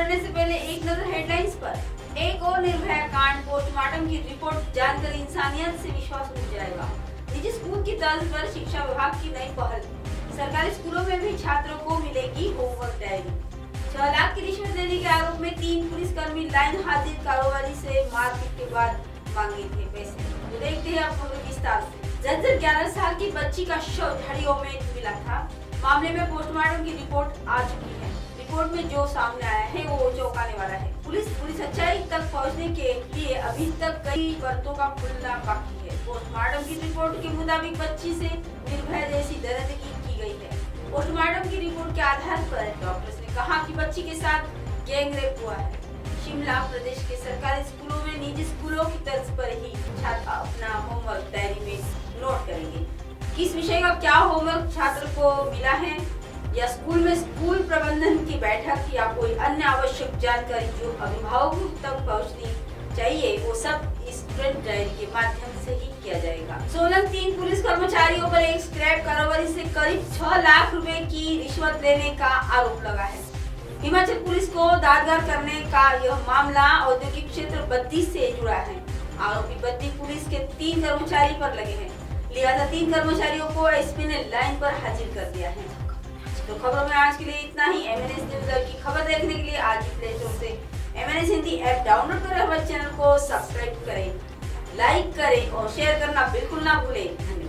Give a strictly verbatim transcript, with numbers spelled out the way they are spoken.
बढ़ने से पहले एक नजर हेडलाइंस पर। एक और निर्भया कांड पोस्टमार्टम की रिपोर्ट जानकर इंसानियत से विश्वास उठ जाएगा। निजी स्कूल की तर्ज पर शिक्षा विभाग की नई पहल। सरकारी स्कूलों में भी छात्रों को मिलेगी होमवर्क डायरी। छह लाख की रिश्वत देने के आरोप में तीन पुलिसकर्मी लाइन हाजिर कारोबारी से मारपीट के बाद मांगे थे पैसे। तो देखते हैं आप खबर विस्तार से। झज्जर ग्यारह साल की बच्ची का शव झाड़ियों में मिला था। मामले में पोस्टमार्टम की रिपोर्ट आ चुकी है। रिपोर्ट में जो सामने आया है वो चौंकाने वाला है। पुलिस पुलिस सच्चाई तक पहुंचने के लिए अभी तक कई परतों का खुलना बाकी है। पोस्टमार्टम की रिपोर्ट के मुताबिक बच्ची से निर्भया जैसी दरिंदगी की गई है। पोस्टमार्टम की रिपोर्ट के आधार पर डॉक्टर्स ने कहा कि बच्ची के साथ गैंग रेप हुआ है। शिमला प्रदेश के सरकारी स्कूलों में निजी स्कूलों की तर्ज पर ही छात्र अपना होमवर्क डायरी में नोट करेंगे। किस विषय का क्या होमवर्क छात्र को मिला है, या स्कूल में स्कूल प्रबंधन की बैठक या कोई अन्य आवश्यक जानकारी जो अभिभावकों तक पहुंचनी चाहिए, वो सब स्टूडेंट डायरी के माध्यम से ही किया जाएगा। सोलन तीन पुलिस कर्मचारियों पर एक स्क्रैप कारोबारी से करीब छह लाख रुपए की रिश्वत लेने का आरोप लगा है। हिमाचल पुलिस को दादगार करने का यह मामला औद्योगिक क्षेत्र बद्दी से जुड़ा है। आरोपी बद्दी पुलिस के तीन कर्मचारी पर लगे हैं, लिहाजा तीन कर्मचारियों को एसपी ने लाइन पर हाजिर कर दिया है। तो खबरों में आज के लिए इतना ही। एमएनएस न्यूज़ की खबर देखने के लिए आज ही प्ले स्टोर से एमएनएस हिंदी ऐप डाउनलोड करें, हमारे चैनल को सब्सक्राइब करें, लाइक करें और शेयर करना बिल्कुल ना भूलें।